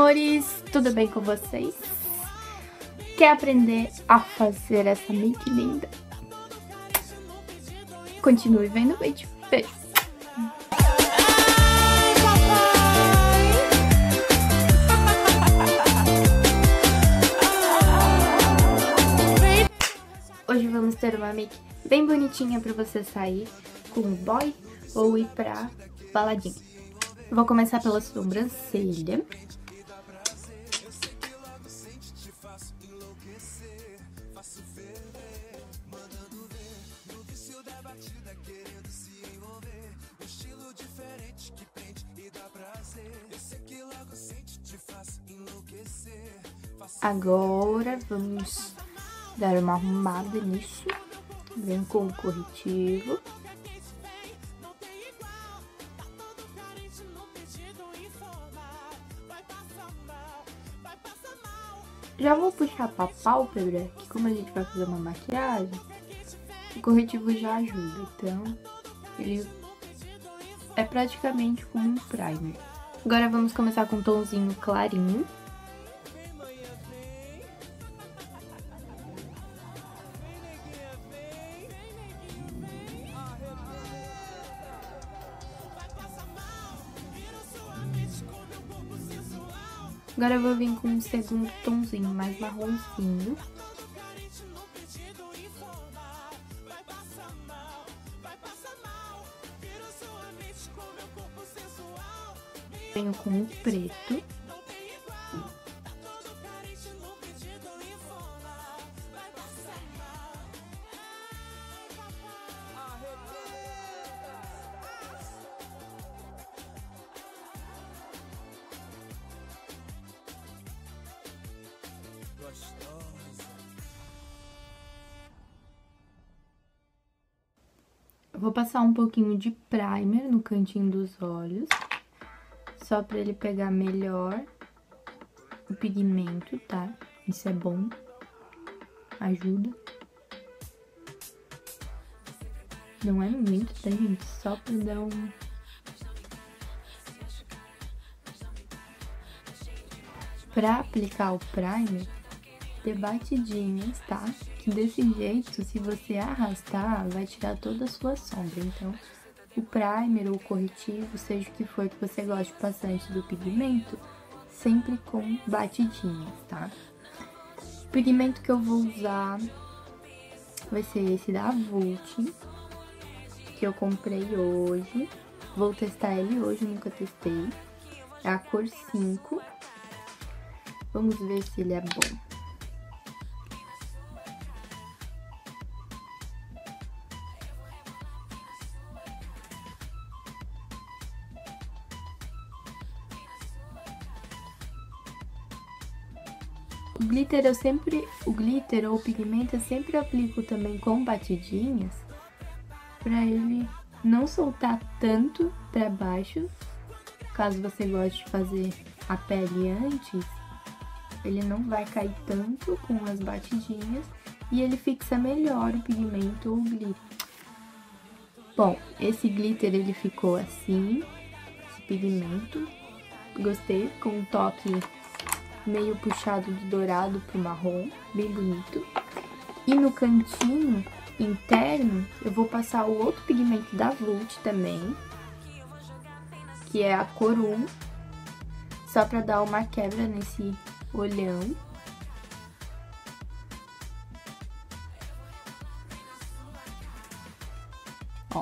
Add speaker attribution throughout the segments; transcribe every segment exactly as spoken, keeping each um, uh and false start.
Speaker 1: amores, tudo bem com vocês? Quer aprender a fazer essa make linda? Continue vendo o vídeo. Beijo! Hoje vamos ter uma make bem bonitinha pra você sair com o boy ou ir pra baladinha. Vou começar pela sobrancelha. Agora vamos dar uma arrumada nisso. Vem com o corretivo. Já vou puxar pra pálpebra, que como a gente vai fazer uma maquiagem, o corretivo já ajuda, então ele é praticamente como um primer. Agora vamos começar com um tomzinho clarinho. Agora eu vou vir com um segundo tomzinho mais marronzinho. Venho com o preto. Eu vou passar um pouquinho de primer no cantinho dos olhos, só pra ele pegar melhor o pigmento, tá? Isso é bom, ajuda. Não é muito, tá, gente? Só pra dar um... Pra aplicar o primer, dê batidinhas, tá? Que desse jeito, se você arrastar, vai tirar toda a sua sombra. Então, o primer ou o corretivo, seja o que for que você goste bastante do pigmento, sempre com batidinhas, tá? O pigmento que eu vou usar vai ser esse da Vult, que eu comprei hoje. Vou testar ele hoje, nunca testei. É a cor cinco. Vamos ver se ele é bom. O glitter eu sempre, o glitter ou o pigmento eu sempre aplico também com batidinhas, pra ele não soltar tanto pra baixo. Caso você goste de fazer a pele antes, ele não vai cair tanto com as batidinhas e ele fixa melhor o pigmento ou o glitter. Bom, esse glitter ele ficou assim, esse pigmento, gostei, com um toque meio puxado de dourado pro marrom, bem bonito. E no cantinho interno, eu vou passar o outro pigmento da Vult também, que é a cor um, só pra dar uma quebra nesse olhão. Ó.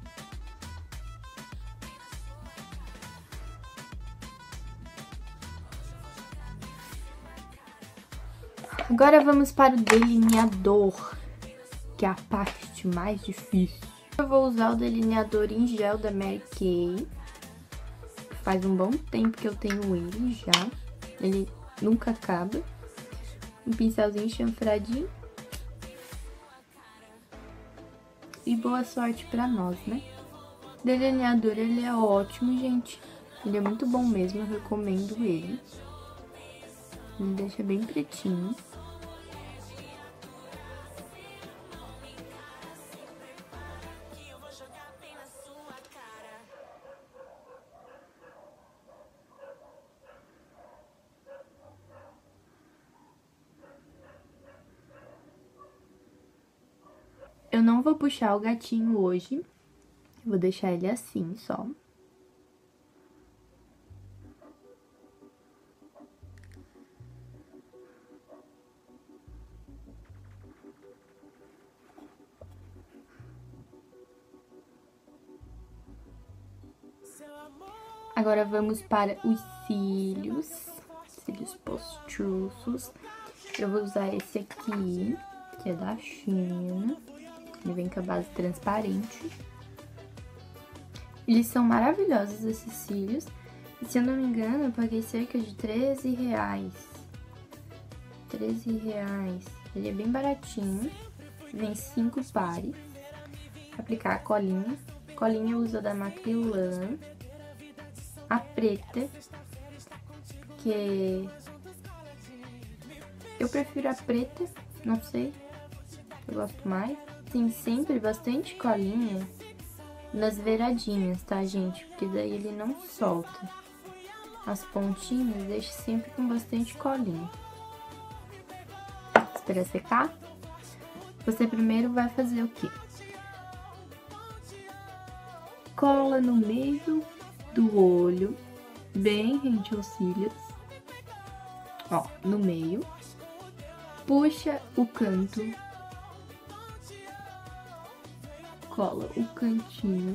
Speaker 1: Agora vamos para o delineador, que é a parte mais difícil. Eu vou usar o delineador em gel da Mary Kay. Faz um bom tempo que eu tenho ele já. Ele nunca acaba. Um pincelzinho chanfradinho. E boa sorte pra nós, né? O delineador, ele é ótimo, gente. Ele é muito bom mesmo, eu recomendo ele. Ele deixa bem pretinho. Eu não vou puxar o gatinho hoje, vou deixar ele assim só. Agora vamos para os cílios, cílios postiços. Eu vou usar esse aqui, que é da China. Ele vem com a base transparente. Eles são maravilhosos, esses cílios. E, se eu não me engano, eu paguei cerca de treze reais. treze reais. Ele é bem baratinho. Vem cinco pares. Aplicar a colinha. A colinha eu uso da Macrylan. A preta, porque eu prefiro a preta, não sei, eu gosto mais. Tem sempre bastante colinha nas beiradinhas, tá, gente? Porque daí ele não solta. As pontinhas deixa sempre com bastante colinha. Espera secar. Você primeiro vai fazer o quê? Cola no meio do olho, bem rente aos cílios, ó, no meio, puxa o canto, cola o cantinho,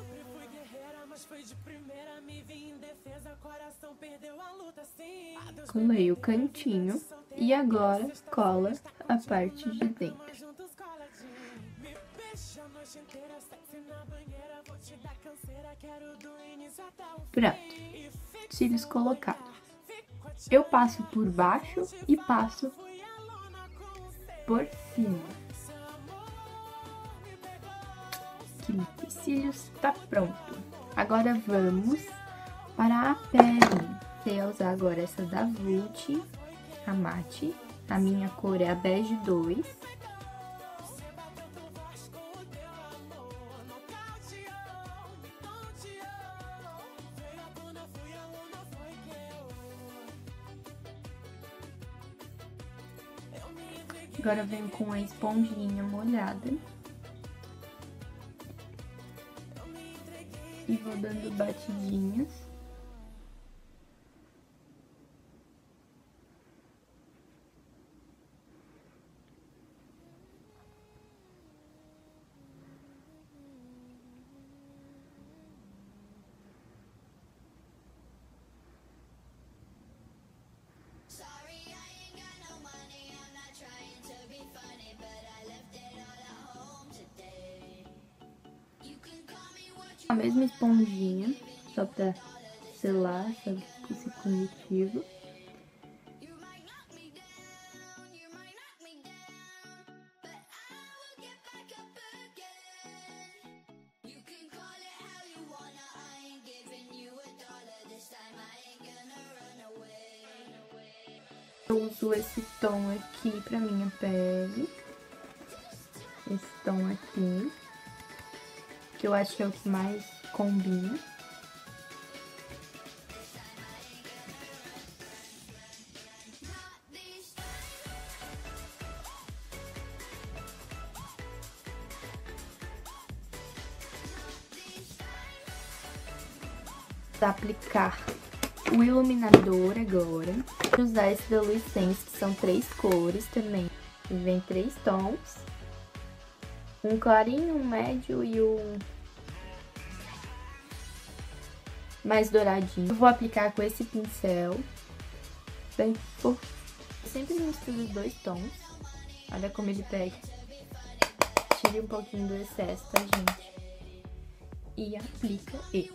Speaker 1: colei o cantinho e agora cola a parte de dentro. Pronto, cílios colocados. Eu passo por baixo e passo por cima. Aqui, cílios tá pronto. Agora vamos para a pele. Eu ia usar agora essa da Vult, a mate. A minha cor é a bege dois. Agora eu venho com a esponjinha molhada. E vou dando batidinhas. A mesma esponjinha, só pra selar esse conjuntivo. Eu uso esse tom aqui pra minha pele. Esse tom aqui, que eu acho que é o que mais combina. Vou aplicar o iluminador agora. Vou usar esse da Luisense, que são três cores também. Vem três tons. Um clarinho, um médio e um mais douradinho. Eu vou aplicar com esse pincel. Bem por... Eu sempre misturo os dois tons. Olha como ele pega. Tire um pouquinho do excesso, tá, gente? E aplica ele.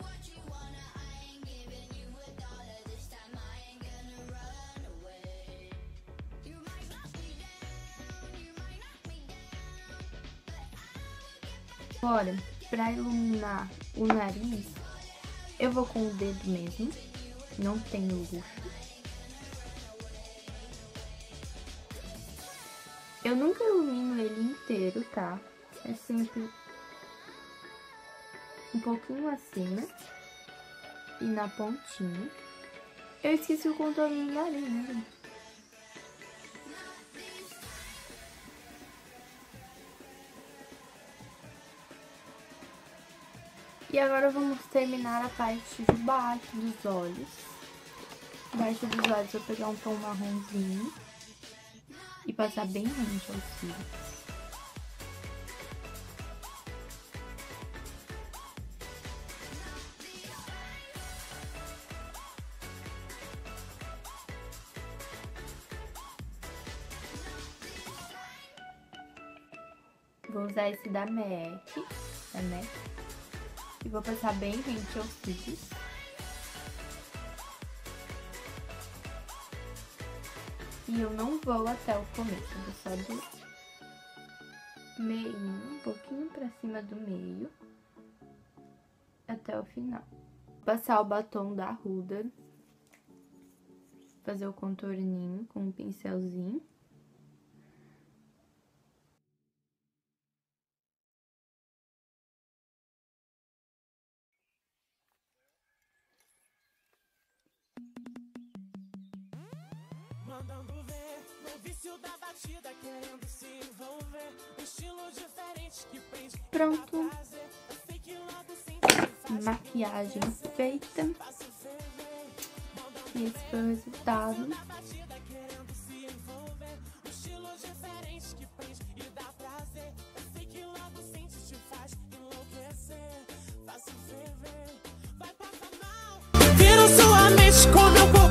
Speaker 1: Agora, pra iluminar o nariz, eu vou com o dedo mesmo, não tenho luxo. Eu nunca ilumino ele inteiro, tá? É sempre um pouquinho acima e na pontinha. Eu esqueci o contorno do nariz, né, gente? E agora vamos terminar a parte de baixo dos olhos. Embaixo dos olhos eu vou pegar um tom marronzinho e passar bem rente aos cílios. Vou usar esse da M A C, da M A C, e vou passar bem rente aos cílios. E eu não vou até o começo, eu vou só do meio, um pouquinho pra cima do meio, até o final. Vou passar o batom da Huda, fazer o contorninho com um pincelzinho.
Speaker 2: Mandando ver, no vício da batida, querendo se envolver. Um estilo diferente que prende.
Speaker 1: Pronto. Maquiagem feita. E esse foi o resultado.
Speaker 2: Vira sua mente com meu corpo.